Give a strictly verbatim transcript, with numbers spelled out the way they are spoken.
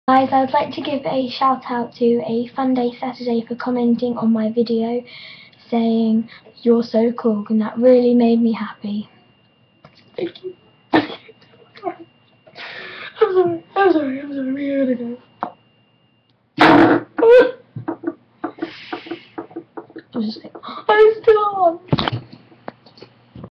Guys, I would like to give a shout out to a Fun Day Saturday for commenting on my video saying you're so cool, and that really made me happy. Thank you. I'm sorry, I'm sorry, I'm sorry, we're gonna go. I'm still on.